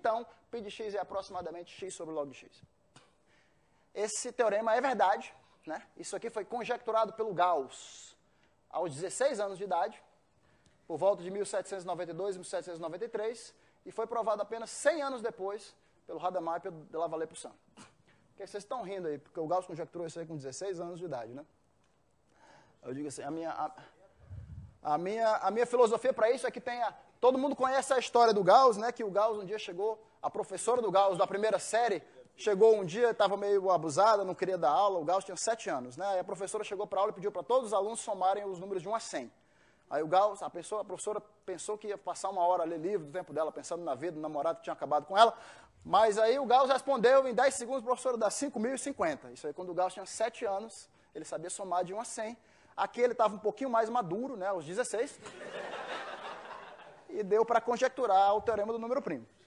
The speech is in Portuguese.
então π de x é aproximadamente x sobre log de x. Esse teorema é verdade, né? Isso aqui foi conjecturado pelo Gauss aos 16 anos de idade, por volta de 1792, 1793, e foi provado apenas 100 anos depois pelo Hadamard e pelo Lavallée-Poussin. Por que vocês estão rindo aí? Porque o Gauss conjecturou isso aí com 16 anos de idade, né? Eu digo assim, a minha filosofia para isso é que todo mundo conhece a história do Gauss, né? Que o Gauss um dia chegou, a professora do Gauss da primeira série, chegou um dia, estava meio abusada, não queria dar aula, o Gauss tinha 7 anos, né? Aí a professora chegou para a aula e pediu para todos os alunos somarem os números de 1 a 100. Aí o Gauss, a professora pensou que ia passar uma hora a ler livro do tempo dela, pensando na vida do namorado que tinha acabado com ela, mas aí o Gauss respondeu em 10 segundos, professora, dá 5.050. Isso aí quando o Gauss tinha 7 anos, ele sabia somar de 1 a 100. Aqui ele estava um pouquinho mais maduro, né, aos 16, e deu para conjecturar o teorema do número primo.